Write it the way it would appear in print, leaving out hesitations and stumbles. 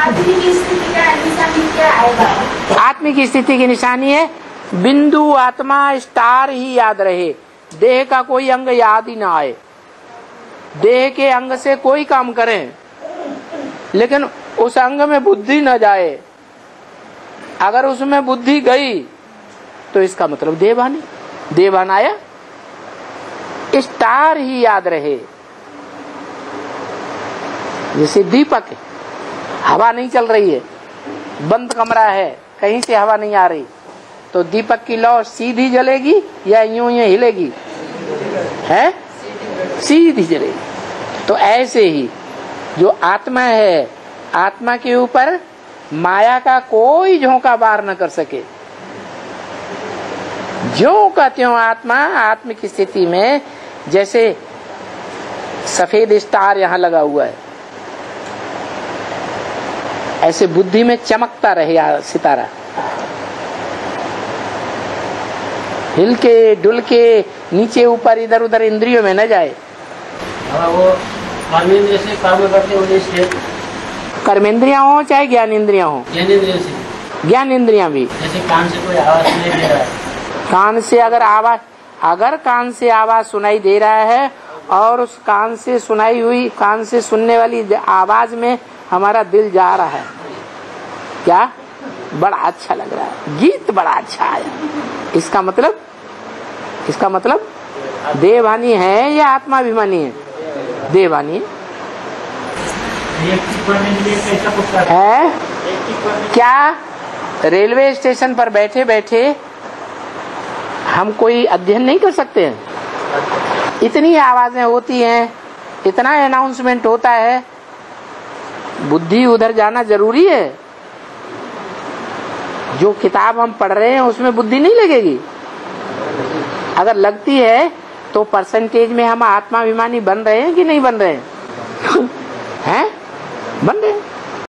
आत्मिक स्थिति का निशानी क्या है? आत्मिक स्थिति की निशानी है बिंदु आत्मा स्टार ही याद रहे, देह का कोई अंग याद ही ना आए। देह के अंग से कोई काम करें लेकिन उस अंग में बुद्धि न जाए। अगर उसमें बुद्धि गई तो इसका मतलब देवान आया। स्टार ही याद रहे, जैसे दीपक है, हवा नहीं चल रही है, बंद कमरा है, कहीं से हवा नहीं आ रही, तो दीपक की लौ सीधी जलेगी या यूं हिलेगी? है सीधी जलेगी। तो ऐसे ही जो आत्मा है, आत्मा के ऊपर माया का कोई झोंका वार न कर सके। ज्यों का त्यों आत्मा आत्मिक स्थिति में जैसे सफेद स्टार यहाँ लगा हुआ है, ऐसे बुद्धि में चमकता रहे सितारा, हिल के डुल के नीचे ऊपर इधर उधर इंद्रियों में न जाए। वो कर्मेंद्रिय से काम करते हैं, कर्मेंद्रियां हो चाहे ज्ञान इंद्रियां हो, ज्ञानेंद्रिय से, ज्ञान इंद्रियां भी। जैसे कान से कोई आवाज सुनाई दे रहा है, कान से अगर कान से आवाज सुनाई दे रहा है और उस कान से सुनाई हुई, कान से सुनने वाली आवाज में हमारा दिल जा रहा है, क्या बड़ा अच्छा लग रहा है, गीत बड़ा अच्छा आया, इसका मतलब देवानी है या आत्माभिमानी है? देवानी है। क्या रेलवे स्टेशन पर बैठे बैठे हम कोई अध्ययन नहीं कर सकते हैं? इतनी आवाजें होती हैं, इतना अनाउंसमेंट होता है, बुद्धि उधर जाना जरूरी है। जो किताब हम पढ़ रहे हैं उसमें बुद्धि नहीं लगेगी। अगर लगती है तो परसेंटेज में हम आत्माभिमानी बन रहे हैं कि नहीं बन रहे हैं? हैं? बन रहे हैं।